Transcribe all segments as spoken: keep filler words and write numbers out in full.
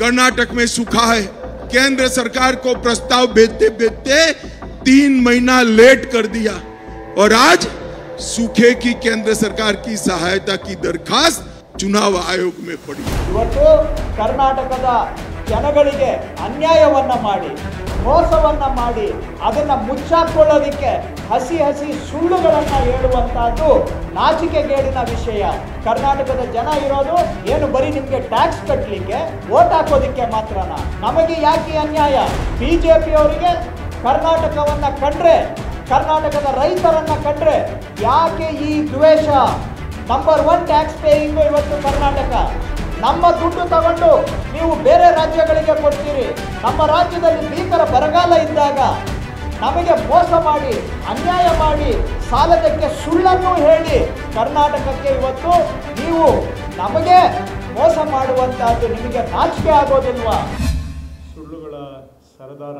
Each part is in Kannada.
कर्नाटक में सूखा है। केंद्र सरकार को प्रस्ताव भेजते भेजते तीन महीना लेट कर दिया और आज सूखे की केंद्र सरकार की सहायता की दरखास्त चुनाव आयोग में पड़ी। ಇವತ್ತು ಕರ್ನಾಟಕದ ಜನಗಳಿಗೆ ಅನ್ಯಾಯವನ್ನ ಮಾಡಿ ಮೋಸವನ್ನ ಮಾಡಿ ಅದನ್ನ ಮುಚ್ಚಾಕೊಳ್ಳೋದಕ್ಕೆ ಹಸಿ ಹಸಿ ಸುಳ್ಳುಗಳನ್ನ ಹೇಳುವಂತದ್ದು ನಾಚಿಕೆಗೇಡಿನ ವಿಷಯ। ಕರ್ನಾಟಕದ ಜನ ಇರೋದು ಏನು ಬರೀ ನಿಮಗೆ ಟ್ಯಾಕ್ಸ್ ಕಟ್ಟಲಿಕ್ಕೆ ವೋಟ್ ಹಾಕೋದಕ್ಕೆ ಮಾತ್ರನಾ? ನಮಗೆ ಯಾಕೆ ಅನ್ಯಾಯ? ಬಿಜೆಪಿ ಅವರಿಗೆ ಕರ್ನಾಟಕವನ್ನ ಕಂಡ್ರೆ, ಕರ್ನಾಟಕದ ರೈತರನ್ನ ಕಂಡ್ರೆ ಯಾಕೆ ಈ ದ್ವೇಷ? ನಂಬರ್ ಒನ್ ಟ್ಯಾಕ್ಸ್ ಪೇಯಿಂಗ್ ಇವತ್ತು ಕರ್ನಾಟಕ। ನಮ್ಮ ದುಡ್ಡು ತಗೊಂಡು ನೀವು ಬೇರೆ ರಾಜ್ಯಗಳಿಗೆ ಕೊಡ್ತೀರಿ। ನಮ್ಮ ರಾಜ್ಯದಲ್ಲಿ ಭೀಕರ ಬರಗಾಲ ಇದ್ದಾಗ ನಮಗೆ ಮೋಸ ಮಾಡಿ ಅನ್ಯಾಯ ಮಾಡಿ ಸಾಲದಕ್ಕೆ ಸುಳ್ಳನ್ನು ಹೇಳಿ ಕರ್ನಾಟಕಕ್ಕೆ ಇವತ್ತು ನೀವು ನಮಗೆ ಮೋಸ ಮಾಡುವಂತಹದ್ದು ನಿಮಗೆ ನಾಚಿಕೆ ಆಗೋದಿಲ್ವಾ? ಸುಳ್ಳುಗಳ ಸರದಾರ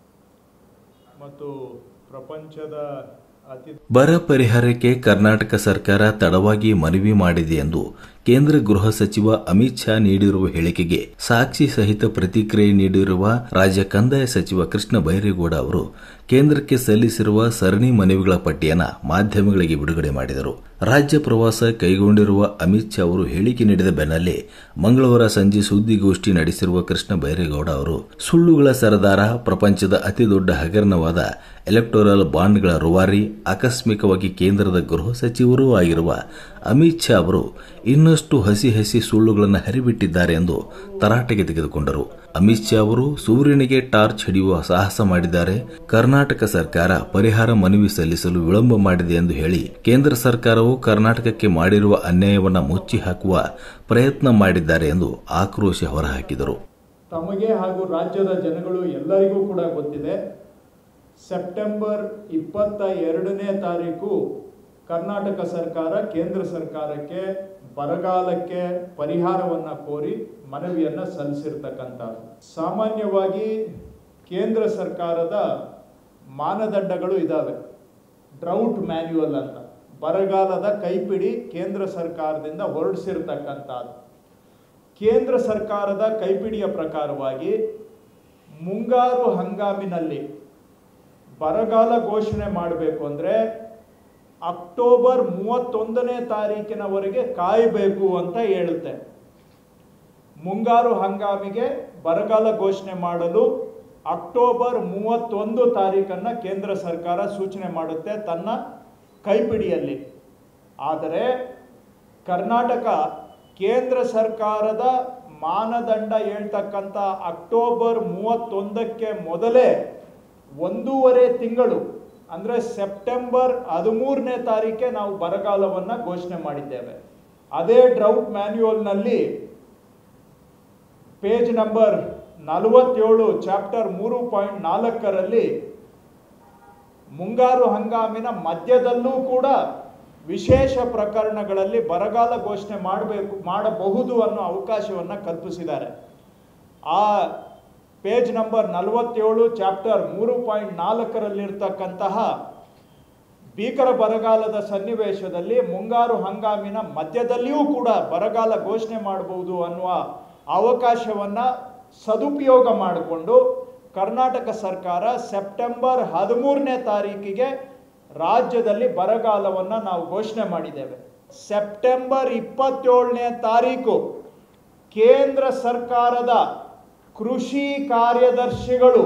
ಮತ್ತು ಪ್ರಪಂಚದ ಬರ ಪರಿಹಾರಕ್ಕೆ ಕರ್ನಾಟಕ ಸರ್ಕಾರ ತಡವಾಗಿ ಮನವಿ ಮಾಡಿದೆ ಎಂದು ಕೇಂದ್ರ ಗೃಹ ಸಚಿವ ಅಮಿತ್ ಶಾ ನೀಡಿರುವ ಹೇಳಿಕೆಗೆ ಸಾಕ್ಷಿ ಸಹಿತ ಪ್ರತಿಕ್ರಿಯೆ ನೀಡಿರುವ ರಾಜ್ಯ ಕಂದಾಯ ಸಚಿವ ಕೃಷ್ಣ ಬೈರೇಗೌಡ ಅವರು ಕೇಂದ್ರಕ್ಕೆ ಸಲ್ಲಿಸಿರುವ ಸರಣಿ ಮನವಿಗಳ ಪಟ್ಟಿಯನ್ನು ಮಾಧ್ಯಮಗಳಿಗೆ ಬಿಡುಗಡೆ ಮಾಡಿದರು। ರಾಜ್ಯ ಪ್ರವಾಸ ಕೈಗೊಂಡಿರುವ ಅಮಿತ್ ಶಾ ಅವರು ಹೇಳಿಕೆ ನೀಡಿದ ಬೆನ್ನಲ್ಲೇ ಮಂಗಳವಾರ ಸಂಜೆ ಸುದ್ದಿಗೋಷ್ಠಿ ನಡೆಸಿರುವ ಕೃಷ್ಣ ಬೈರೇಗೌಡ ಅವರು ಸುಳ್ಳುಗಳ ಸರದಾರ, ಪ್ರಪಂಚದ ಅತಿದೊಡ್ಡ ಹಗರಣವಾದ ಎಲೆಕ್ಟೋರಲ್ ಬಾಂಡ್ಗಳ ರೂವಾರಿ, ಆಕಸ್ಮಿಕವಾಗಿ ಕೇಂದ್ರದ ಗೃಹ ಸಚಿವರೂ ಆಗಿರುವ ಅಮಿತ್ ಶಾ ಅವರು ಇನ್ನಷ್ಟು ಹಸಿ ಹಸಿ ಸುಳ್ಳುಗಳನ್ನು ಹರಿಬಿಟ್ಟಿದ್ದಾರೆ ಎಂದು ತರಾಟೆಗೆ ತೆಗೆದುಕೊಂಡರು। ಅಮಿತ್ ಶಾ ಅವರು ಸೂರ್ಯನಿಗೆ ಟಾರ್ಚ್ ಹಿಡಿಯುವ ಸಾಹಸ ಮಾಡಿದ್ದಾರೆ, ಕರ್ನಾಟಕ ಸರ್ಕಾರ ಪರಿಹಾರ ಮನವಿ ಸಲ್ಲಿಸಲು ವಿಳಂಬ ಮಾಡಿದೆ ಎಂದು ಹೇಳಿ ಕೇಂದ್ರ ಸರ್ಕಾರವು ಕರ್ನಾಟಕಕ್ಕೆ ಮಾಡಿರುವ ಅನ್ಯಾಯವನ್ನು ಮುಚ್ಚಿ ಹಾಕುವ ಪ್ರಯತ್ನ ಮಾಡಿದ್ದಾರೆ ಎಂದು ಆಕ್ರೋಶ ಹೊರಹಾಕಿದರು। ತಮಗೆ ಹಾಗೂ ರಾಜ್ಯದ ಜನಗಳು ಎಲ್ಲರಿಗೂ ಕೂಡ ಗೊತ್ತಿದೆ, ಸೆಪ್ಟೆಂಬರ್ ಇಪ್ಪತ್ತ ಎರಡನೇ ತಾರೀಕು ಕರ್ನಾಟಕ ಸರ್ಕಾರ ಕೇಂದ್ರ ಸರ್ಕಾರಕ್ಕೆ ಬರಗಾಲಕ್ಕೆ ಪರಿಹಾರವನ್ನು ಕೋರಿ ಮನವಿಯನ್ನು ಸಲ್ಲಿಸಿರ್ತಕ್ಕಂಥದ್ದು। ಸಾಮಾನ್ಯವಾಗಿ ಕೇಂದ್ರ ಸರ್ಕಾರದ ಮಾನದಂಡಗಳು ಇದ್ದಾವೆ, ಡ್ರೌಟ್ ಮ್ಯಾನ್ಯುವಲ್ ಅಂತ, ಬರಗಾಲದ ಕೈಪಿಡಿ ಕೇಂದ್ರ ಸರ್ಕಾರದಿಂದ ಹೊರಡಿಸಿರ್ತಕ್ಕಂಥದ್ದು। ಕೇಂದ್ರ ಸರ್ಕಾರದ ಕೈಪಿಡಿಯ ಪ್ರಕಾರವಾಗಿ ಮುಂಗಾರು ಹಂಗಾಮಿನಲ್ಲಿ ಬರಗಾಲ ಘೋಷಣೆ ಮಾಡಬೇಕು ಅಂದರೆ ಅಕ್ಟೋಬರ್ ಮೂವತ್ತೊಂದನೇ ತಾರೀಕಿನವರೆಗೆ ಕಾಯಬೇಕು ಅಂತ ಹೇಳುತ್ತೆ। ಮುಂಗಾರು ಹಂಗಾಮಿಗೆ ಬರಗಾಲ ಘೋಷಣೆ ಮಾಡಲು ಅಕ್ಟೋಬರ್ ಮೂವತ್ತೊಂದು ತಾರೀಕನ್ನು ಕೇಂದ್ರ ಸರ್ಕಾರ ಸೂಚನೆ ಮಾಡುತ್ತೆ ತನ್ನ ಕೈಪಿಡಿಯಲ್ಲಿ। ಆದರೆ ಕರ್ನಾಟಕ ಕೇಂದ್ರ ಸರ್ಕಾರದ ಮಾನದಂಡ ಹೇಳ್ತಕ್ಕಂಥ ಅಕ್ಟೋಬರ್ ಮೂವತ್ತೊಂದಕ್ಕೆ ಮೊದಲೇ ಒಂದೂವರೆ ತಿಂಗಳು ಅಂದರೆ ಸೆಪ್ಟೆಂಬರ್ ಹದಿಮೂರನೇ ತಾರೀಕೆ ನಾವು ಬರಗಾಲವನ್ನು ಘೋಷಣೆ ಮಾಡಿದ್ದೇವೆ। ಅದೇ ಡ್ರೌಟ್ ಮ್ಯಾನ್ಯುವಲ್ನಲ್ಲಿ ಪೇಜ್ ನಂಬರ್ ನಲವತ್ತೇಳು ಚಾಪ್ಟರ್ ಮೂರು ಪಾಯಿಂಟ್ ನಾಲ್ಕರಲ್ಲಿ ಮುಂಗಾರು ಹಂಗಾಮಿನ ಮಧ್ಯದಲ್ಲೂ ಕೂಡ ವಿಶೇಷ ಪ್ರಕರಣಗಳಲ್ಲಿ ಬರಗಾಲ ಘೋಷಣೆ ಮಾಡಬೇಕು ಮಾಡಬಹುದು ಅನ್ನೋ ಅವಕಾಶವನ್ನು ಕಲ್ಪಿಸಿದ್ದಾರೆ। ಆ ಪೇಜ್ ನಂಬರ್ ನಲವತ್ತೇಳು ಚಾಪ್ಟರ್ ಮೂರು ಪಾಯಿಂಟ್ ನಾಲ್ಕರಲ್ಲಿರ್ತಕ್ಕಂತಹ ಭೀಕರ ಬರಗಾಲದ ಸನ್ನಿವೇಶದಲ್ಲಿ ಮುಂಗಾರು ಹಂಗಾಮಿನ ಮಧ್ಯದಲ್ಲಿಯೂ ಕೂಡ ಬರಗಾಲ ಘೋಷಣೆ ಮಾಡಬಹುದು ಅನ್ನುವ ಅವಕಾಶವನ್ನು ಸದುಪಯೋಗ ಮಾಡಿಕೊಂಡು ಕರ್ನಾಟಕ ಸರ್ಕಾರ ಸೆಪ್ಟೆಂಬರ್ ಹದಿಮೂರನೇ ತಾರೀಕಿಗೆ ರಾಜ್ಯದಲ್ಲಿ ಬರಗಾಲವನ್ನು ನಾವು ಘೋಷಣೆ ಮಾಡಿದ್ದೇವೆ। ಸೆಪ್ಟೆಂಬರ್ ಇಪ್ಪತ್ತೇಳನೇ ತಾರೀಕು ಕೇಂದ್ರ ಸರ್ಕಾರದ ಕೃಷಿ ಕಾರ್ಯದರ್ಶಿಗಳು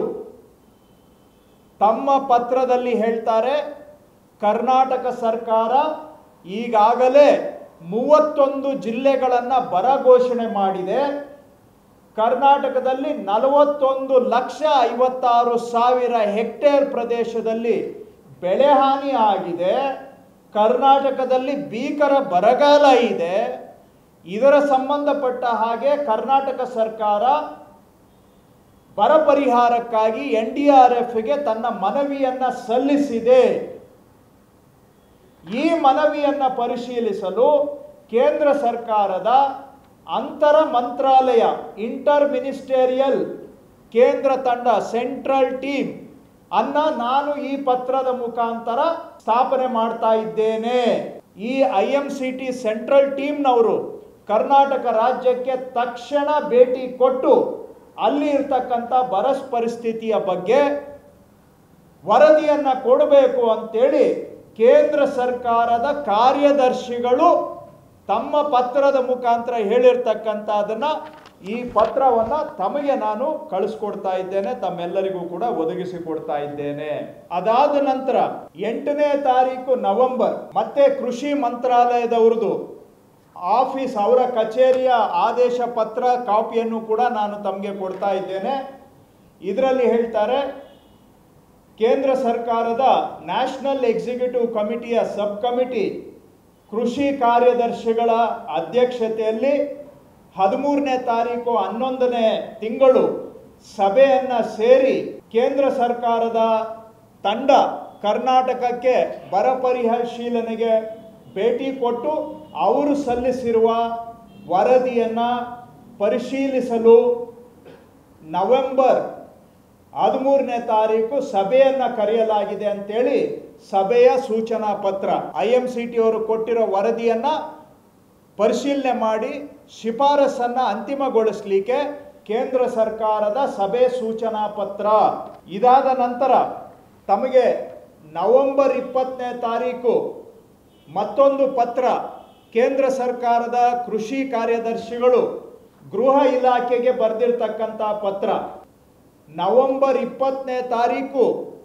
ತಮ್ಮ ಪತ್ರದಲ್ಲಿ ಹೇಳ್ತಾರೆ, ಕರ್ನಾಟಕ ಸರ್ಕಾರ ಈಗಾಗಲೇ ಮೂವತ್ತೊಂದು ಜಿಲ್ಲೆಗಳನ್ನು ಬರ ಘೋಷಣೆ ಮಾಡಿದೆ, ಕರ್ನಾಟಕದಲ್ಲಿ ನಲವತ್ತೊಂದು ಲಕ್ಷ ಐವತ್ತಾರು ಸಾವಿರ ಹೆಕ್ಟೇರ್ ಪ್ರದೇಶದಲ್ಲಿ ಬೆಳೆ ಹಾನಿ ಆಗಿದೆ, ಕರ್ನಾಟಕದಲ್ಲಿ ಭೀಕರ ಬರಗಾಲ ಇದೆ, ಇದರ ಸಂಬಂಧಪಟ್ಟ ಹಾಗೆ ಕರ್ನಾಟಕ ಸರ್ಕಾರ ಬರ ಪರಿಹಾರಕ್ಕಾಗಿ ಎನ್ ಡಿ ಆರ್ ಎಫ್ಗೆ ತನ್ನ ಮನವಿಯನ್ನು ಸಲ್ಲಿಸಿದೆ। ಈ ಮನವಿಯನ್ನು ಪರಿಶೀಲಿಸಲು ಕೇಂದ್ರ ಸರ್ಕಾರದ ಅಂತರ ಮಂತ್ರಾಲಯ ಇಂಟರ್ ಮಿನಿಸ್ಟೇರಿಯಲ್ ಕೇಂದ್ರ ತಂಡ ಸೆಂಟ್ರಲ್ ಟೀಮ್ ಅನ್ನ ನಾನು ಈ ಪತ್ರದ ಮುಖಾಂತರ ಸ್ಥಾಪನೆ ಮಾಡ್ತಾ ಇದ್ದೇನೆ। ಈ I M C T central ಟೀಮ್ನವರು ಕರ್ನಾಟಕ ರಾಜ್ಯಕ್ಕೆ ತಕ್ಷಣ ಭೇಟಿ ಕೊಟ್ಟು ಅಲ್ಲಿ ಇರ್ತಕ್ಕಂಥ ಬರ ಪರಿಸ್ಥಿತಿಯ ಬಗ್ಗೆ ವರದಿಯನ್ನು ಕೊಡಬೇಕು ಅಂತೇಳಿ ಕೇಂದ್ರ ಸರ್ಕಾರದ ಕಾರ್ಯದರ್ಶಿಗಳು ತಮ್ಮ ಪತ್ರದ ಮುಖಾಂತರ ಹೇಳಿರ್ತಕ್ಕಂಥದನ್ನ ಈ ಪತ್ರವನ್ನು ತಮಗೆ ನಾನು ಕಳಿಸ್ಕೊಡ್ತಾ ಇದ್ದೇನೆ, ತಮ್ಮೆಲ್ಲರಿಗೂ ಕೂಡ ಒದಗಿಸಿಕೊಡ್ತಾ ಇದ್ದೇನೆ. ಅದಾದ ನಂತರ ಎಂಟನೇ ತಾರೀಕು ನವೆಂಬರ್ ಮತ್ತೆ ಕೃಷಿ ಮಂತ್ರಾಲಯದವ್ರದ್ದು ಆಫೀಸ್, ಅವರ ಕಚೇರಿಯ ಆದೇಶ ಪತ್ರ ಕಾಪಿಯನ್ನು ಕೂಡ ನಾನು ತಮಗೆ ಕೊಡ್ತಾ ಇದ್ದೇನೆ. ಇದರಲ್ಲಿ ಹೇಳ್ತಾರೆ, ಕೇಂದ್ರ ಸರ್ಕಾರದ ನ್ಯಾಷನಲ್ ಎಕ್ಸಿಕ್ಯೂಟಿವ್ ಕಮಿಟಿಯ ಸಬ್ ಕಮಿಟಿ ಕೃಷಿ ಕಾರ್ಯದರ್ಶಿಗಳ ಅಧ್ಯಕ್ಷತೆಯಲ್ಲಿ ಹದಿಮೂರನೇ ತಾರೀಕು ಹನ್ನೊಂದನೇ ತಿಂಗಳು ಸಭೆಯನ್ನು ಸೇರಿ ಕೇಂದ್ರ ಸರ್ಕಾರದ ತಂಡ ಕರ್ನಾಟಕಕ್ಕೆ ಬರ ಪರಿಶೀಲನೆಗೆ ಭೇಟಿ ಕೊಟ್ಟು ಅವರು ಸಲ್ಲಿಸಿರುವ ವರದಿಯನ್ನು ಪರಿಶೀಲಿಸಲು ನವೆಂಬರ್ ಹದಿಮೂರನೇ ತಾರೀಕು ಸಭೆಯನ್ನು ಕರೆಯಲಾಗಿದೆ ಅಂತೇಳಿ ಸಭೆಯ ಸೂಚನಾ ಪತ್ರ, ಐ ಎಂ ಸಿ ಟಿ ಅವರು ಕೊಟ್ಟಿರೋ ವರದಿಯನ್ನು ಪರಿಶೀಲನೆ ಮಾಡಿ ಶಿಫಾರಸನ್ನು ಅಂತಿಮಗೊಳಿಸಲಿಕ್ಕೆ ಕೇಂದ್ರ ಸರ್ಕಾರದ ಸಭೆ ಸೂಚನಾ ಪತ್ರ. ಇದಾದ ನಂತರ ತಮಗೆ ನವೆಂಬರ್ ಇಪ್ಪತ್ತನೇ ತಾರೀಕು ಮತ್ತೊಂದು ಪತ್ರ ಕೇಂದ್ರ ಸರ್ಕಾರದ ಕೃಷಿ ಕಾರ್ಯದರ್ಶಿಗಳು ಗೃಹ ಇಲಾಖೆಗೆ ಬರೆದಿರ್ತಕ್ಕಂಥ ಪತ್ರ. ನವೆಂಬರ್ ಇಪ್ಪತ್ತನೇ ತಾರೀಕು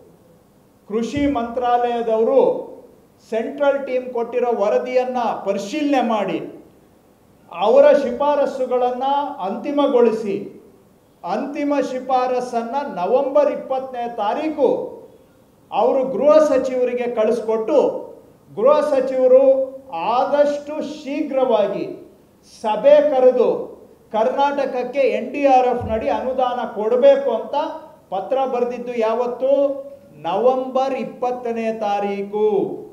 ಕೃಷಿ ಮಂತ್ರಾಲಯದವರು ಸೆಂಟ್ರಲ್ ಟೀಮ್ ಕೊಟ್ಟಿರೋ ವರದಿಯನ್ನು ಪರಿಶೀಲನೆ ಮಾಡಿ ಅವರ ಶಿಫಾರಸುಗಳನ್ನು ಅಂತಿಮಗೊಳಿಸಿ ಅಂತಿಮ ಶಿಫಾರಸನ್ನು ನವೆಂಬರ್ ಇಪ್ಪತ್ತನೇ ತಾರೀಕು ಅವರು ಗೃಹ ಸಚಿವರಿಗೆ ಕಳಿಸ್ಕೊಟ್ಟು ಗೃಹ ಸಚಿವರು ಆದಷ್ಟು ಶೀಘ್ರವಾಗಿ ಸಭೆ ಕರೆದು ಕರ್ನಾಟಕಕ್ಕೆ ಎನ್ ಡಿ ಆರ್ ಎಫ್ ನಡಿ ಅನುದಾನ ಕೊಡಬೇಕು ಅಂತ ಪತ್ರ ಬರೆದಿದ್ದು ಯಾವತ್ತು? ನವೆಂಬರ್ ಇಪ್ಪತ್ತನೇ ತಾರೀಕು.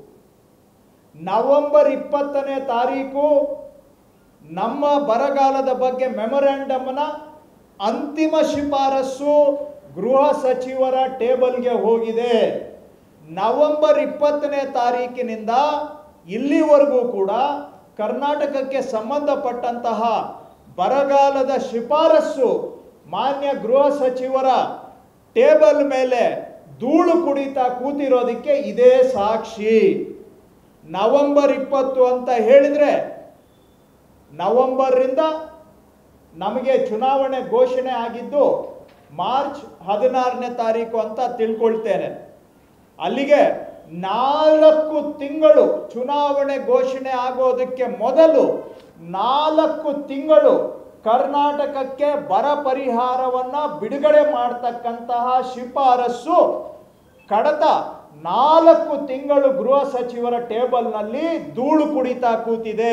ನವೆಂಬರ್ ಇಪ್ಪತ್ತನೇ ತಾರೀಕು ನಮ್ಮ ಬರಗಾಲದ ಬಗ್ಗೆ ಮೆಮೊರಾಂಡಮ್ನ ಅಂತಿಮ ಶಿಫಾರಸು ಗೃಹ ಸಚಿವರ ಟೇಬಲ್ಗೆ ಹೋಗಿದೆ. ನವೆಂಬರ್ ಇಪ್ಪತ್ತನೇ ತಾರೀಕಿನಿಂದ ಇಲ್ಲಿವರೆಗೂ ಕೂಡ ಕರ್ನಾಟಕಕ್ಕೆ ಸಂಬಂಧಪಟ್ಟಂತಹ ಬರಗಾಲದ ಶಿಫಾರಸು ಮಾನ್ಯ ಗೃಹ ಸಚಿವರ ಟೇಬಲ್ ಮೇಲೆ ಧೂಳು ಕುಡಿತಾ ಕೂತಿರೋದಕ್ಕೆ ಇದೇ ಸಾಕ್ಷಿ. ನವೆಂಬರ್ ಇಪ್ಪತ್ತು ಅಂತ ಹೇಳಿದರೆ ನವೆಂಬರ್ರಿಂದ ನಮಗೆ ಚುನಾವಣೆ ಘೋಷಣೆ ಆಗಿದ್ದು ಮಾರ್ಚ್ ಹದಿನಾರನೇ ತಾರೀಕು ಅಂತ ತಿಳ್ಕೊಳ್ತೇನೆ. ಅಲ್ಲಿಗೆ ನಾಲ್ಕು ತಿಂಗಳು ಚುನಾವಣೆ ಘೋಷಣೆ ಆಗೋದಕ್ಕೆ ಮೊದಲು ನಾಲ್ಕು ತಿಂಗಳು ಕರ್ನಾಟಕಕ್ಕೆ ಬರ ಪರಿಹಾರವನ್ನು ಬಿಡುಗಡೆ ಮಾಡತಕ್ಕಂತಹ ಶಿಫಾರಸು ಕಳೆದ ನಾಲ್ಕು ತಿಂಗಳು ಗೃಹ ಸಚಿವರ ಟೇಬಲ್ನಲ್ಲಿ ಧೂಳು ಕುಡಿತಾ ಕೂತಿದೆ.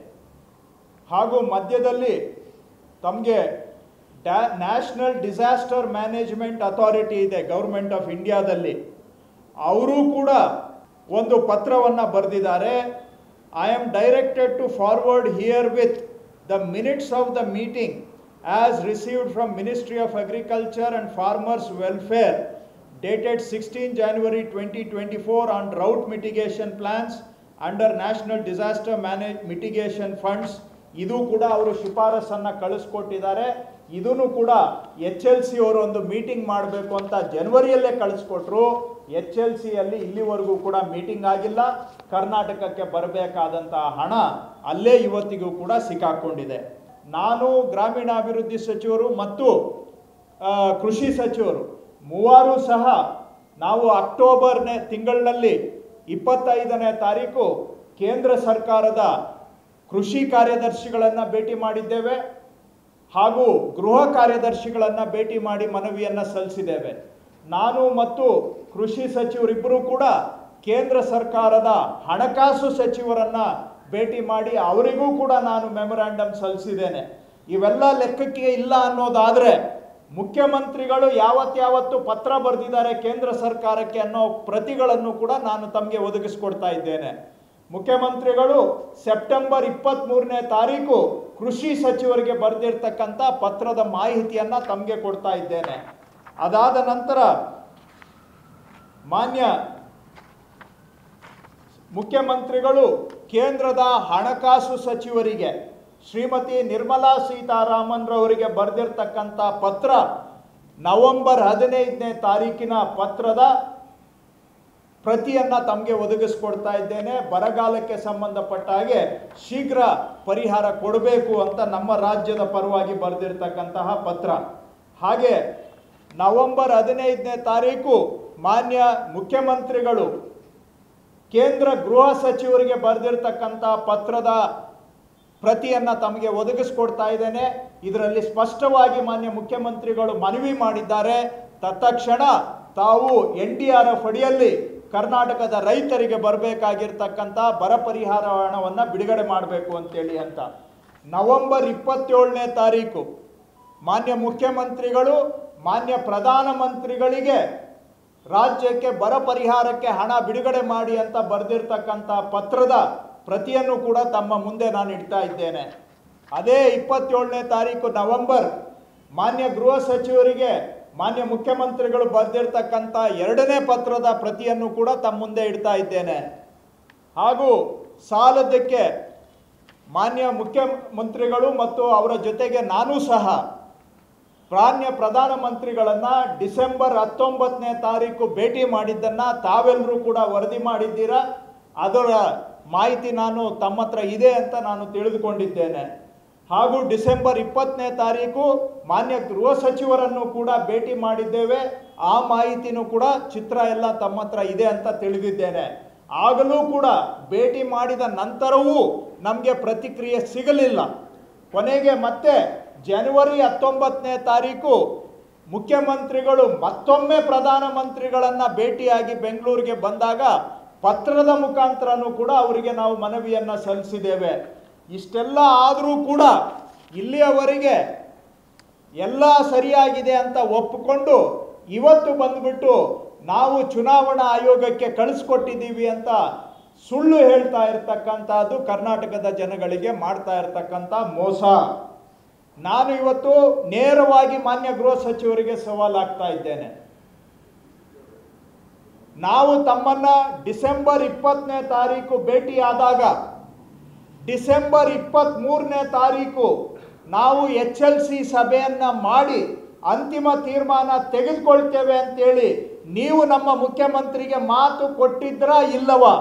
ಹಾಗೂ ಮಧ್ಯದಲ್ಲಿ ತಮಗೆ ಡ್ಯಾ ನ್ಯಾಷನಲ್ ಡಿಸಾಸ್ಟರ್ ಮ್ಯಾನೇಜ್ಮೆಂಟ್ ಅಥಾರಿಟಿ ಇದೆ ಗೌರ್ಮೆಂಟ್ ಆಫ್ ಇಂಡಿಯಾದಲ್ಲಿ, ಅವರು ಕೂಡ ಒಂದು ಪತ್ರವನ್ನು ಬರೆದಿದ್ದಾರೆ. I am directed to forward herewith the minutes of the meeting as received from ministry of agriculture and farmers welfare dated sixteenth January twenty twenty-four on drought mitigation plans under National Disaster Manage Mitigation Funds. ಇದು ಕೂಡ ಅವರು ಶಿಫಾರಸನ್ನು ಕಳಿಸ್ಕೊಟ್ಟಿದ್ದಾರೆ. ಇದನ್ನು ಕೂಡ ಎಚ್ ಎಲ್ ಸಿ ಅವರು ಒಂದು ಮೀಟಿಂಗ್ ಮಾಡಬೇಕು ಅಂತ ಜನವರಿಯಲ್ಲೇ ಕಳಿಸ್ಕೊಟ್ರು. ಎಚ್ ಎಲ್ ಸಿಯಲ್ಲಿ ಇಲ್ಲಿವರೆಗೂ ಕೂಡ ಮೀಟಿಂಗ್ ಆಗಿಲ್ಲ. ಕರ್ನಾಟಕಕ್ಕೆ ಬರಬೇಕಾದಂತಹ ಹಣ ಅಲ್ಲೇ ಇವತ್ತಿಗೂ ಕೂಡ ಸಿಕ್ಕಾಕೊಂಡಿದೆ. ನಾನು ಗ್ರಾಮೀಣಾಭಿವೃದ್ಧಿ ಸಚಿವರು ಮತ್ತು ಕೃಷಿ ಸಚಿವರು ಮೂವರು ಸಹ ನಾವು ಅಕ್ಟೋಬರ್ನೇ ತಿಂಗಳಿನಲ್ಲಿ ಇಪ್ಪತ್ತೈದನೇ ತಾರೀಕು ಕೇಂದ್ರ ಸರ್ಕಾರದ ಕೃಷಿ ಕಾರ್ಯದರ್ಶಿಗಳನ್ನು ಭೇಟಿ ಮಾಡಿದ್ದೇವೆ ಹಾಗೂ ಗೃಹ ಕಾರ್ಯದರ್ಶಿಗಳನ್ನು ಭೇಟಿ ಮಾಡಿ ಮನವಿಯನ್ನು ಸಲ್ಲಿಸಿದ್ದೇವೆ. ನಾನು ಮತ್ತು ಕೃಷಿ ಸಚಿವರಿಬ್ಬರೂ ಕೂಡ ಕೇಂದ್ರ ಸರ್ಕಾರದ ಹಣಕಾಸು ಸಚಿವರನ್ನು ಭೇಟಿ ಮಾಡಿ ಅವರಿಗೂ ಕೂಡ ನಾನು ಮೆಮೊರಾಂಡಮ್ ಸಲ್ಲಿಸಿದ್ದೇನೆ. ಇವೆಲ್ಲ ಲೆಕ್ಕಕ್ಕೆ ಇಲ್ಲ ಅನ್ನೋದಾದರೆ ಮುಖ್ಯಮಂತ್ರಿಗಳು ಯಾವತ್ತಾವತ್ತು ಪತ್ರ ಬರೆದಿದ್ದಾರೆ ಕೇಂದ್ರ ಸರ್ಕಾರಕ್ಕೆ ಅನ್ನೋ ಪ್ರತಿಗಳನ್ನು ಕೂಡ ನಾನು ತಮಗೆ ಒದಗಿಸ್ಕೊಡ್ತಾ ಇದ್ದೇನೆ. ಮುಖ್ಯಮಂತ್ರಿಗಳು ಸೆಪ್ಟೆಂಬರ್ ಇಪ್ಪತ್ತ್ಮೂರನೇ ತಾರೀಕು ಕೃಷಿ ಸಚಿವರಿಗೆ ಬರೆದಿರ್ತಕ್ಕಂಥ ಪತ್ರದ ಮಾಹಿತಿಯನ್ನು ತಮಗೆ ಕೊಡ್ತಾ ಇದ್ದೇನೆ. ಅದಾದ ನಂತರ ಮಾನ್ಯ ಮುಖ್ಯಮಂತ್ರಿಗಳು ಕೇಂದ್ರದ ಹಣಕಾಸು ಸಚಿವರಿಗೆ ಶ್ರೀಮತಿ ನಿರ್ಮಲಾ ಸೀತಾರಾಮನ್ ರವರಿಗೆ ಬರೆದಿರ್ತಕ್ಕಂಥ ಪತ್ರ, ನವೆಂಬರ್ ಹದಿನೈದನೇ ತಾರೀಕಿನ ಪತ್ರದ ಪ್ರತಿಯನ್ನು ತಮಗೆ ಒದಗಿಸ್ಕೊಡ್ತಾ ಇದ್ದೇನೆ. ಬರಗಾಲಕ್ಕೆ ಸಂಬಂಧಪಟ್ಟ ಹಾಗೆ ಶೀಘ್ರ ಪರಿಹಾರ ಕೊಡಬೇಕು ಅಂತ ನಮ್ಮ ರಾಜ್ಯದ ಪರವಾಗಿ ಬರೆದಿರ್ತಕ್ಕಂತಹ ಪತ್ರ. ಹಾಗೆ ನವೆಂಬರ್ ಹದಿನೈದನೇ ತಾರೀಕು ಮಾನ್ಯ ಮುಖ್ಯಮಂತ್ರಿಗಳು ಕೇಂದ್ರ ಗೃಹ ಸಚಿವರಿಗೆ ಬರೆದಿರ್ತಕ್ಕಂಥ ಪತ್ರದ ಪ್ರತಿಯನ್ನು ತಮಗೆ ಒದಗಿಸ್ಕೊಡ್ತಾ ಇದ್ದೇನೆ. ಇದರಲ್ಲಿ ಸ್ಪಷ್ಟವಾಗಿ ಮಾನ್ಯ ಮುಖ್ಯಮಂತ್ರಿಗಳು ಮನವಿ ಮಾಡಿದ್ದಾರೆ, ತತ್ಕ್ಷಣ ತಾವು ಎನ್ ಡಿ ಆರ್ ಎಫ್ ಅಡಿಯಲ್ಲಿ ಕರ್ನಾಟಕದ ರೈತರಿಗೆ ಬರಬೇಕಾಗಿರ್ತಕ್ಕಂಥ ಬರ ಪರಿಹಾರ ಹಣವನ್ನು ಬಿಡುಗಡೆ ಮಾಡಬೇಕು ಅಂತೇಳಿ ಅಂತ. ನವೆಂಬರ್ ಇಪ್ಪತ್ತೇಳನೇ ತಾರೀಕು ಮಾನ್ಯ ಮುಖ್ಯಮಂತ್ರಿಗಳು ಮಾನ್ಯ ಪ್ರಧಾನಮಂತ್ರಿಗಳಿಗೆ ರಾಜ್ಯಕ್ಕೆ ಬರ ಪರಿಹಾರಕ್ಕೆ ಹಣ ಬಿಡುಗಡೆ ಮಾಡಿ ಅಂತ ಬರೆದಿರ್ತಕ್ಕಂಥ ಪತ್ರದ ಪ್ರತಿಯನ್ನು ಕೂಡ ತಮ್ಮ ಮುಂದೆ ನಾನು ಇಡ್ತಾ ಇದ್ದೇನೆ. ಅದೇ ಇಪ್ಪತ್ತೇಳನೇ ತಾರೀಕು ನವೆಂಬರ್ ಮಾನ್ಯ ಗೃಹ ಸಚಿವರಿಗೆ ಮಾನ್ಯ ಮುಖ್ಯಮಂತ್ರಿಗಳು ಬರೆದಿರ್ತಕ್ಕಂಥ ಎರಡನೇ ಪತ್ರದ ಪ್ರತಿಯನ್ನು ಕೂಡ ತಮ್ಮ ಮುಂದೆ ಇಡ್ತಾ ಇದ್ದೇನೆ. ಹಾಗೂ ಸಾಲದಕ್ಕೆ ಮಾನ್ಯ ಮುಖ್ಯಮಂತ್ರಿಗಳು ಮತ್ತು ಅವರ ಜೊತೆಗೆ ನಾನು ಸಹ ಮಾನ್ಯ ಪ್ರಧಾನಮಂತ್ರಿಗಳನ್ನು ಡಿಸೆಂಬರ್ ಹತ್ತೊಂಬತ್ತನೇ ತಾರೀಕು ಭೇಟಿ ಮಾಡಿದ್ದನ್ನು ತಾವೆಲ್ಲರೂ ಕೂಡ ವರದಿ ಮಾಡಿದ್ದೀರಾ. ಅದರ ಮಾಹಿತಿ ನಾನು ತಮ್ಮ ಹತ್ರ ಇದೆ ಅಂತ ನಾನು ತಿಳಿದುಕೊಂಡಿದ್ದೇನೆ. ಹಾಗೂ ಡಿಸೆಂಬರ್ ಇಪ್ಪತ್ತನೇ ತಾರೀಕು ಮಾನ್ಯ ಗೃಹ ಸಚಿವರನ್ನು ಕೂಡ ಭೇಟಿ ಮಾಡಿದ್ದೇವೆ. ಆ ಮಾಹಿತಿನೂ ಕೂಡ ಚಿತ್ರ ಎಲ್ಲ ತಮ್ಮ ಹತ್ರ ಇದೆ ಅಂತ ತಿಳಿದಿದ್ದೇನೆ. ಆಗಲೂ ಕೂಡ ಭೇಟಿ ಮಾಡಿದ ನಂತರವೂ ನಮಗೆ ಪ್ರತಿಕ್ರಿಯೆ ಸಿಗಲಿಲ್ಲ. ಕೊನೆಗೆ ಮತ್ತೆ ಜನವರಿ ಹತ್ತೊಂಬತ್ತನೇ ತಾರೀಕು ಮುಖ್ಯಮಂತ್ರಿಗಳು ಮತ್ತೊಮ್ಮೆ ಪ್ರಧಾನಮಂತ್ರಿಗಳನ್ನು ಭೇಟಿಯಾಗಿ ಬೆಂಗಳೂರಿಗೆ ಬಂದಾಗ ಪತ್ರದ ಮುಖಾಂತರನೂ ಕೂಡ ಅವರಿಗೆ ನಾವು ಮನವಿಯನ್ನು ಸಲ್ಲಿಸಿದ್ದೇವೆ. ಇಷ್ಟೆಲ್ಲ ಆದರೂ ಕೂಡ ಇಲ್ಲಿಯವರೆಗೆ ಎಲ್ಲ ಸರಿಯಾಗಿದೆ ಅಂತ ಒಪ್ಪಿಕೊಂಡು ಇವತ್ತು ಬಂದ್ಬಿಟ್ಟು ನಾವು ಚುನಾವಣಾ ಆಯೋಗಕ್ಕೆ ಕಳಿಸ್ಕೊಟ್ಟಿದ್ದೀವಿ ಅಂತ ಸುಳ್ಳು ಹೇಳ್ತಾ ಇರ್ತಕ್ಕಂಥದ್ದು ಕರ್ನಾಟಕದ ಜನಗಳಿಗೆ ಮಾಡ್ತಾ ಇರ್ತಕ್ಕಂಥ ಮೋಸ. ನಾನು ಇವತ್ತು ನೇರವಾಗಿ ಮಾನ್ಯ ಗೃಹ ಸಚಿವರಿಗೆ ಸವಾಲಾಗ್ತಾ ಇದ್ದೇನೆ. ನಾವು ತಮ್ಮನ್ನ ಡಿಸೆಂಬರ್ ಇಪ್ಪತ್ತನೇ ತಾರೀಕು ಭೇಟಿಯಾದಾಗ ಡಿಸೆಂಬರ್ ಇಪ್ಪತ್ತ್ ಮೂರನೇ ತಾರೀಕು ನಾವು ಎಚ್ ಎಲ್ ಸಿ ಸಭೆಯನ್ನ ಮಾಡಿ ಅಂತಿಮ ತೀರ್ಮಾನ ತೆಗೆದುಕೊಳ್ತೇವೆ ಅಂತೇಳಿ ನೀವು ನಮ್ಮ ಮುಖ್ಯಮಂತ್ರಿಗೆ ಮಾತು ಕೊಟ್ಟಿದ್ರಾ ಇಲ್ಲವಾ?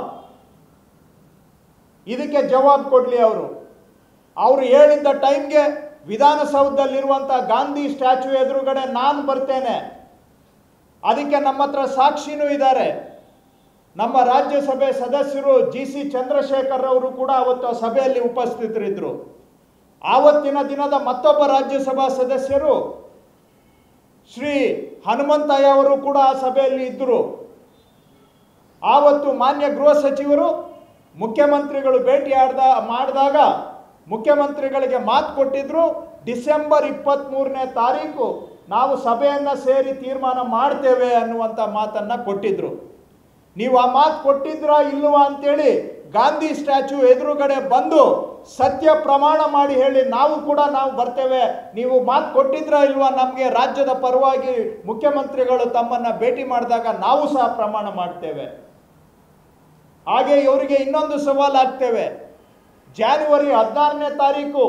ಇದಕ್ಕೆ ಜವಾಬ್ ಕೊಡ್ಲಿ ಅವರು. ಅವರು ಹೇಳಿದ್ದ ಟೈಮ್ಗೆ ವಿಧಾನಸೌಧದಲ್ಲಿರುವಂಥ ಗಾಂಧಿ ಸ್ಟ್ಯಾಚ್ಯೂ ಎದುರುಗಡೆ ನಾನು ಬರ್ತೇನೆ, ಅದಕ್ಕೆ ನಮ್ಮ ಹತ್ರ ಸಾಕ್ಷಿನೂ ಇದ್ದಾರೆ. ನಮ್ಮ ರಾಜ್ಯಸಭೆ ಸದಸ್ಯರು ಜಿ ಸಿ ಚಂದ್ರಶೇಖರ್ ಅವರು ಕೂಡ ಅವತ್ತು ಆ ಸಭೆಯಲ್ಲಿ ಉಪಸ್ಥಿತರಿದ್ದರು. ಆವತ್ತಿನ ದಿನದ ಮತ್ತೊಬ್ಬ ರಾಜ್ಯಸಭಾ ಸದಸ್ಯರು ಶ್ರೀ ಹನುಮಂತಯ್ಯ ಅವರು ಕೂಡ ಆ ಸಭೆಯಲ್ಲಿ ಇದ್ದರು. ಆವತ್ತು ಮಾನ್ಯ ಗೃಹ ಸಚಿವರು ಮುಖ್ಯಮಂತ್ರಿಗಳು ಭೇಟಿ ಆಡ್ದ ಮಾಡಿದಾಗ ಮುಖ್ಯಮಂತ್ರಿಗಳಿಗೆ ಮಾತು ಕೊಟ್ಟಿದ್ರು, ಡಿಸೆಂಬರ್ ಇಪ್ಪತ್ತ್ ಮೂರನೇ ತಾರೀಕು ನಾವು ಸಭೆಯನ್ನು ಸೇರಿ ತೀರ್ಮಾನ ಮಾಡ್ತೇವೆ ಅನ್ನುವಂಥ ಮಾತನ್ನು ಕೊಟ್ಟಿದ್ರು. ನೀವು ಆ ಮಾತು ಕೊಟ್ಟಿದ್ರಾ ಇಲ್ವಾ ಅಂತೇಳಿ ಗಾಂಧಿ ಸ್ಟ್ಯಾಚ್ಯೂ ಎದುರುಗಡೆ ಬಂದು ಸತ್ಯ ಪ್ರಮಾಣ ಮಾಡಿ ಹೇಳಿ, ನಾವು ಕೂಡ ನಾವು ಬರ್ತೇವೆ, ನೀವು ಮಾತು ಕೊಟ್ಟಿದ್ರಾ ಇಲ್ವಾ ನಮಗೆ ರಾಜ್ಯದ ಪರವಾಗಿ ಮುಖ್ಯಮಂತ್ರಿಗಳು ತಮ್ಮನ್ನು ಭೇಟಿ ಮಾಡಿದಾಗ ನಾವು ಸಹ ಪ್ರಮಾಣ ಮಾಡ್ತೇವೆ. ಹಾಗೆ ಇವರಿಗೆ ಇನ್ನೊಂದು ಸವಾಲು ಆಗ್ತೇವೆ. ಜಾನ್ವರಿ ಹದಿನಾರನೇ ತಾರೀಕು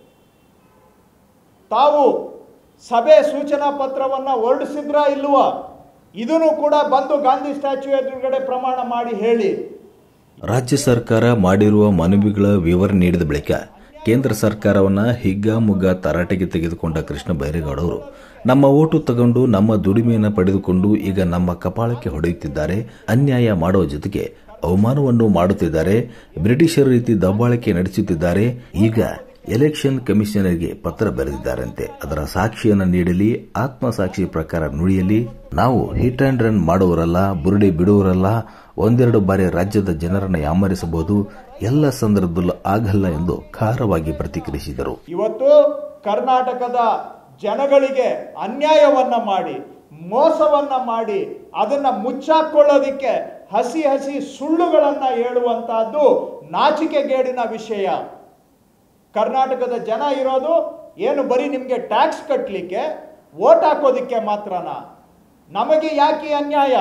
ತಾವು ಸಭೆ ಸೂಚನಾ ಪತ್ರವನ್ನು ಹೊರಡಿಸಿದ್ರಾ ಇಲ್ವಾ, ಇದನ್ನು ಕೂಡ ಬಂದು ಗಾಂಧಿ ಸ್ಟ್ಯಾಚ್ಯೂ ಎದುರುಗಡೆ ಪ್ರಮಾಣ ಮಾಡಿ ಹೇಳಿ. ರಾಜ್ಯ ಸರ್ಕಾರ ಮಾಡಿರುವ ಮನವಿಗಳ ವಿವರ ನೀಡಿದ ಬಳಿಕ ಕೇಂದ್ರ ಸರ್ಕಾರವನ್ನ ಹಿಗ್ಗಾಮುಗ್ಗಾ ತರಾಟೆಗೆ ತೆಗೆದುಕೊಂಡ ಕೃಷ್ಣ ಬೈರೇಗೌಡ ಅವರು ನಮ್ಮ ಓಟು ತಗೊಂಡು ನಮ್ಮ ದುಡಿಮೆಯನ್ನು ಪಡೆದುಕೊಂಡು ಈಗ ನಮ್ಮ ಕಪಾಳಕ್ಕೆ ಹೊಡೆಯುತ್ತಿದ್ದಾರೆ, ಅನ್ಯಾಯ ಮಾಡುವ ಜೊತೆಗೆ ಅವಮಾನವನ್ನು ಮಾಡುತ್ತಿದ್ದಾರೆ, ಬ್ರಿಟಿಷರ ರೀತಿ ದಬ್ಬಾಳಿಕೆ ನಡೆಸುತ್ತಿದ್ದಾರೆ, ಈಗ ಎಲೆಕ್ಷನ್ ಕಮಿಷನರ್ಗೆ ಪತ್ರ ಬರೆದಿದ್ದಾರಂತೆ, ಅದರ ಸಾಕ್ಷಿಯನ್ನು ನೀಡಲಿ, ಆತ್ಮಸಾಕ್ಷಿ ಪ್ರಕಾರ ನುಡಿಯಲಿ, ನಾವು ಹಿಟ್ ಅಂಡ್ ರನ್ ಮಾಡುವರಲ್ಲ, ಬುರುಡಿ ಬಿಡುವರಲ್ಲ, ಒಂದೆರಡು ಬಾರಿ ರಾಜ್ಯದ ಜನರನ್ನು ಯಾಮರಿಸಬಹುದು, ಎಲ್ಲ ಸಂದರ್ಭದಲ್ಲೂ ಆಗಲ್ಲ ಎಂದು ಖಾರವಾಗಿ ಪ್ರತಿಕ್ರಿಯಿಸಿದರು. ಇವತ್ತು ಕರ್ನಾಟಕದ ಜನಗಳಿಗೆ ಅನ್ಯಾಯವನ್ನ ಮಾಡಿ ಮೋಸವನ್ನ ಮಾಡಿ ಅದನ್ನ ಮುಚ್ಚಾಕೊಳ್ಳೋದಿಕ್ಕೆ ಹಸಿ ಹಸಿ ಸುಳ್ಳುಗಳನ್ನ ಹೇಳುವಂತಹದ್ದು ನಾಚಿಕೆಗೇಡಿನ ವಿಷಯ. ಕರ್ನಾಟಕದ ಜನ ಇರೋದು ಏನು ಬರೀ ನಿಮಗೆ ಟ್ಯಾಕ್ಸ್ ಕಟ್ಟಲಿಕ್ಕೆ, ವೋಟ್ ಹಾಕೋದಿಕ್ಕೆ ಮಾತ್ರನಾ? ನಮಗೆ ಯಾಕೆ ಅನ್ಯಾಯ?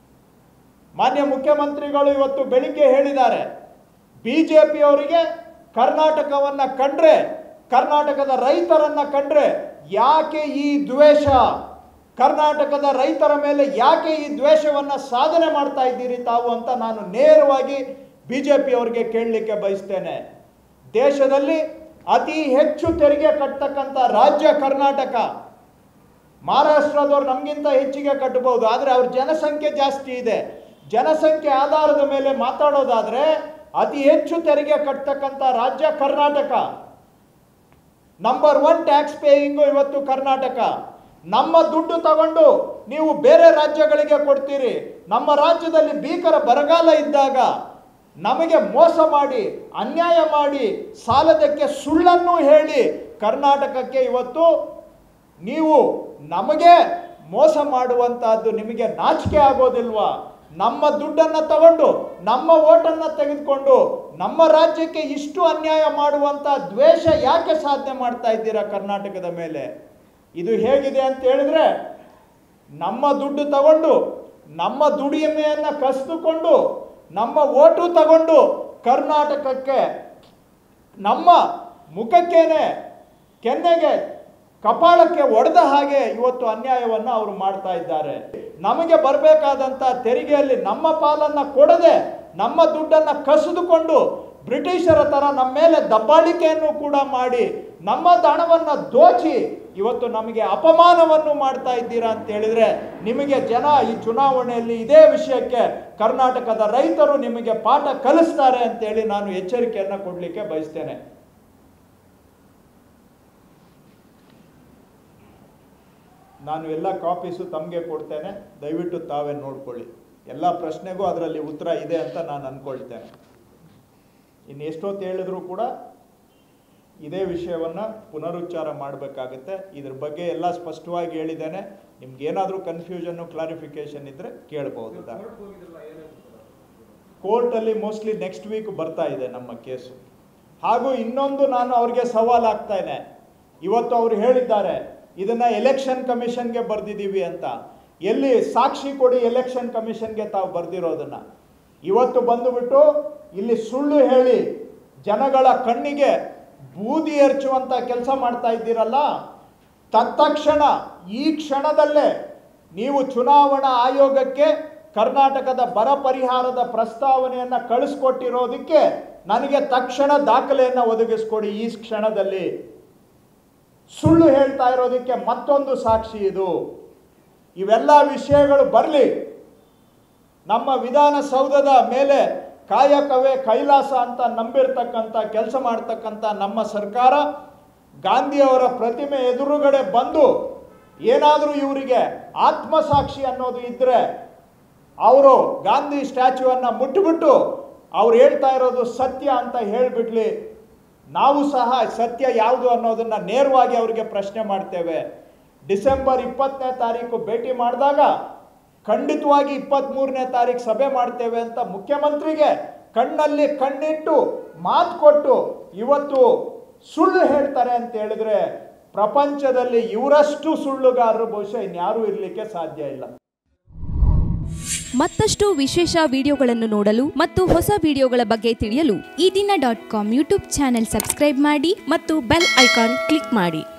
ಮಾನ್ಯ ಮುಖ್ಯಮಂತ್ರಿಗಳು ಇವತ್ತು ಬೆಳಿಗ್ಗೆ ಹೇಳಿದ್ದಾರೆ, ಬಿಜೆಪಿಯವರಿಗೆ ಕರ್ನಾಟಕವನ್ನ ಕಂಡ್ರೆ, ಕರ್ನಾಟಕದ ರೈತರನ್ನ ಕಂಡ್ರೆ ಯಾಕೆ ಈ ದ್ವೇಷ? ಕರ್ನಾಟಕದ ರೈತರ ಮೇಲೆ ಯಾಕೆ ಈ ದ್ವೇಷವನ್ನ ಸಾಧನೆ ಮಾಡ್ತಾ ಇದ್ದೀರಿ ತಾವು ಅಂತ ನಾನು ನೇರವಾಗಿ ಬಿಜೆಪಿ ಅವರಿಗೆ ಕೇಳಲಿಕ್ಕೆ ಬಯಸ್ತೇನೆ. ದೇಶದಲ್ಲಿ ಅತಿ ಹೆಚ್ಚು ತೆರಿಗೆ ಕಟ್ಟತಕ್ಕಂಥ ರಾಜ್ಯ ಕರ್ನಾಟಕ. ಮಹಾರಾಷ್ಟ್ರದವ್ರು ನಮಗಿಂತ ಹೆಚ್ಚಿಗೆ ಕಟ್ಟಬಹುದು, ಆದರೆ ಅವ್ರ ಜನಸಂಖ್ಯೆ ಜಾಸ್ತಿ ಇದೆ. ಜನಸಂಖ್ಯೆ ಆಧಾರದ ಮೇಲೆ ಮಾತಾಡೋದಾದ್ರೆ ಅತಿ ಹೆಚ್ಚು ತೆರಿಗೆ ಕಟ್ಟತಕ್ಕಂಥ ರಾಜ್ಯ Karnataka. Number one tax paying ಇವತ್ತು ಕರ್ನಾಟಕ. ನಮ್ಮ ದುಡ್ಡು ತಗೊಂಡು ನೀವು ಬೇರೆ ರಾಜ್ಯಗಳಿಗೆ ಕೊಡ್ತೀರಿ. ನಮ್ಮ ರಾಜ್ಯದಲ್ಲಿ ಭೀಕರ ಬರಗಾಲ ಇದ್ದಾಗ ನಮಗೆ ಮೋಸ ಮಾಡಿ, ಅನ್ಯಾಯ ಮಾಡಿ, ಸಾಲದಕ್ಕೆ ಸುಳ್ಳನ್ನು ಹೇಳಿ ಕರ್ನಾಟಕಕ್ಕೆ ಇವತ್ತು ನೀವು ನಮಗೆ ಮೋಸ ಮಾಡುವಂತಹದ್ದು ನಿಮಗೆ ನಾಚಿಕೆ ಆಗೋದಿಲ್ವಾ? ನಮ್ಮ ದುಡ್ಡನ್ನು ತಗೊಂಡು, ನಮ್ಮ ಓಟನ್ನು ತೆಗೆದುಕೊಂಡು ನಮ್ಮ ರಾಜ್ಯಕ್ಕೆ ಇಷ್ಟು ಅನ್ಯಾಯ ಮಾಡುವಂತ ದ್ವೇಷ ಯಾಕೆ ಸಾಧನೆ ಮಾಡ್ತಾ ಇದ್ದೀರಾ ಕರ್ನಾಟಕದ ಮೇಲೆ? ಇದು ಹೇಗಿದೆ ಅಂತ ಹೇಳಿದ್ರೆ, ನಮ್ಮ ದುಡ್ಡು ತಗೊಂಡು, ನಮ್ಮ ದುಡಿಮೆಯನ್ನು ಕಸಿದುಕೊಂಡು, ನಮ್ಮ ಓಟು ತಗೊಂಡು ಕರ್ನಾಟಕಕ್ಕೆ ನಮ್ಮ ಮುಖಕ್ಕೇನೆ, ಕೆನ್ನೆಗೆ, ಕಪಾಳಕ್ಕೆ ಒಡೆದ ಹಾಗೆ ಇವತ್ತು ಅನ್ಯಾಯವನ್ನು ಅವರು ಮಾಡ್ತಾ ಇದ್ದಾರೆ. ನಮಗೆ ಬರಬೇಕಾದಂಥ ತೆರಿಗೆಯಲ್ಲಿ ನಮ್ಮ ಪಾಲನ್ನು ಕೊಡದೆ ನಮ್ಮ ದುಡ್ಡನ್ನು ಕಸಿದುಕೊಂಡು ಬ್ರಿಟಿಷರ ಥರ ನಮ್ಮ ಮೇಲೆ ದಬ್ಬಾಳಿಕೆಯನ್ನು ಕೂಡ ಮಾಡಿ ನಮ್ಮ ಹಣವನ್ನು ದೋಚಿ ಇವತ್ತು ನಮಗೆ ಅಪಮಾನವನ್ನು ಮಾಡ್ತಾ ಇದ್ದೀರಾ ಅಂತ ಹೇಳಿದ್ರೆ, ನಿಮಗೆ ಜನ ಈ ಚುನಾವಣೆಯಲ್ಲಿ ಇದೇ ವಿಷಯಕ್ಕೆ ಕರ್ನಾಟಕದ ರೈತರು ನಿಮಗೆ ಪಾಠ ಕಲಿಸ್ತಾರೆ ಅಂತೇಳಿ ನಾನು ಎಚ್ಚರಿಕೆಯನ್ನು ಕೊಡಲಿಕ್ಕೆ ಬಯಸ್ತೇನೆ. ನಾನು ಎಲ್ಲ ಕಾಪೀಸು ತಮಗೆ ಕೊಡ್ತೇನೆ, ದಯವಿಟ್ಟು ತಾವೇ ನೋಡ್ಕೊಳ್ಳಿ. ಎಲ್ಲ ಪ್ರಶ್ನೆಗೂ ಅದರಲ್ಲಿ ಉತ್ತರ ಇದೆ ಅಂತ ನಾನು ಅಂದ್ಕೊಳ್ತೇನೆ. ಇನ್ನು ಎಷ್ಟೊತ್ತು ಹೇಳಿದ್ರು ಕೂಡ ಇದೇ ವಿಷಯವನ್ನು ಪುನರುಚ್ಚಾರ ಮಾಡಬೇಕಾಗುತ್ತೆ. ಇದ್ರ ಬಗ್ಗೆ ಎಲ್ಲ ಸ್ಪಷ್ಟವಾಗಿ ಹೇಳಿದ್ದೇನೆ. ನಿಮ್ಗೇನಾದರೂ ಕನ್ಫ್ಯೂಷನ್ನು ಕ್ಲಾರಿಫಿಕೇಶನ್ ಇದ್ದರೆ ಕೇಳ್ಬೋದು. ಕೋರ್ಟಲ್ಲಿ ಮೋಸ್ಟ್ಲಿ ನೆಕ್ಸ್ಟ್ ವೀಕ್ ಬರ್ತಾ ಇದೆ ನಮ್ಮ ಕೇಸು. ಹಾಗೂ ಇನ್ನೊಂದು ನಾನು ಅವ್ರಿಗೆ ಸವಾಲು ಆಗ್ತಾಯಿನೆ. ಇವತ್ತು ಅವರು ಹೇಳಿದ್ದಾರೆ ಇದನ್ನ ಎಲೆಕ್ಷನ್ ಕಮಿಷನ್ಗೆ ಬರೆದಿದ್ದೀವಿ ಅಂತ. ಎಲ್ಲಿ ಸಾಕ್ಷಿ ಕೊಡಿ ಎಲೆಕ್ಷನ್ ಕಮಿಷನ್ಗೆ ತಾವು ಬರೆದಿರೋದನ್ನ? ಇವತ್ತು ಬಂದುಬಿಟ್ಟು ಇಲ್ಲಿ ಸುಳ್ಳು ಹೇಳಿ ಜನಗಳ ಕಣ್ಣಿಗೆ ಬೂದಿ ಎರಚುವಂತ ಕೆಲಸ ಮಾಡ್ತಾ ಇದ್ದೀರಲ್ಲ. ತತ್ಕ್ಷಣ ಈ ಕ್ಷಣದಲ್ಲೇ ನೀವು ಚುನಾವಣಾ ಆಯೋಗಕ್ಕೆ ಕರ್ನಾಟಕದ ಬರ ಪರಿಹಾರದ ಪ್ರಸ್ತಾವನೆಯನ್ನು ಕಳಿಸ್ಕೊಟ್ಟಿರೋದಕ್ಕೆ ನನಗೆ ತಕ್ಷಣ ದಾಖಲೆಯನ್ನು ಒದಗಿಸ್ಕೊಡಿ. ಈ ಕ್ಷಣದಲ್ಲಿ ಸುಳ್ಳು ಹೇಳ್ತಾ ಇರೋದಕ್ಕೆ ಮತ್ತೊಂದು ಸಾಕ್ಷಿ ಇದು. ಇವೆಲ್ಲ ವಿಷಯಗಳು ಬರಲಿ. ನಮ್ಮ ವಿಧಾನಸೌಧದ ಮೇಲೆ ಕಾಯಕವೇ ಕೈಲಾಸ ಅಂತ ನಂಬಿರ್ತಕ್ಕಂಥ ಕೆಲಸ ಮಾಡ್ತಕ್ಕಂಥ ನಮ್ಮ ಸರ್ಕಾರ ಗಾಂಧಿಯವರ ಪ್ರತಿಮೆ ಎದುರುಗಡೆ ಬಂದು ಏನಾದರೂ ಇವರಿಗೆ ಆತ್ಮಸಾಕ್ಷಿ ಅನ್ನೋದು ಇದ್ದರೆ ಅವರು ಗಾಂಧಿ ಸ್ಟ್ಯಾಚ್ಯೂವನ್ನು ಮುಟ್ಟಿಬಿಟ್ಟು ಅವ್ರು ಹೇಳ್ತಾ ಇರೋದು ಸತ್ಯ ಅಂತ ಹೇಳಿಬಿಡ್ಲಿ. ನಾವು ಸಹ ಸತ್ಯ ಯಾವುದು ಅನ್ನೋದನ್ನು ನೇರವಾಗಿ ಅವರಿಗೆ ಪ್ರಶ್ನೆ ಮಾಡ್ತೇವೆ. ಡಿಸೆಂಬರ್ ಇಪ್ಪತ್ತನೇ ತಾರೀಕು ಭೇಟಿ ಮಾಡಿದಾಗ ಖಂಡಿತವಾಗಿ ಇಪ್ಪತ್ತ್ಮೂರನೇ ತಾರೀಕು ಸಭೆ ಮಾಡ್ತೇವೆ ಅಂತ ಮುಖ್ಯಮಂತ್ರಿಗೆ ಕಣ್ಣಲ್ಲಿ ಕಣ್ಣಿಟ್ಟು ಮಾತು ಕೊಟ್ಟು ಇವತ್ತು ಸುಳ್ಳು ಹೇಳ್ತಾರೆ ಅಂತ ಹೇಳಿದ್ರೆ ಪ್ರಪಂಚದಲ್ಲಿ ಇವರಷ್ಟು ಸುಳ್ಳುಗಾರರು ಬಹುಶಃ ಇನ್ಯಾರೂ ಇರಲಿಕ್ಕೆ ಸಾಧ್ಯ ಇಲ್ಲ. ಮತ್ತಷ್ಟು ವಿಶೇಷ ವಿಡಿಯೋಗಳನ್ನು ನೋಡಲು ಮತ್ತು ಹೊಸ ವಿಡಿಯೋಗಳ ಬಗ್ಗೆ ತಿಳಿಯಲು ಈ ದಿನ dot com YouTube channel subscribe ಮಾಡಿ ಮತ್ತು ಬೆಲ್ ಐಕಾನ್ ಕ್ಲಿಕ್ ಮಾಡಿ.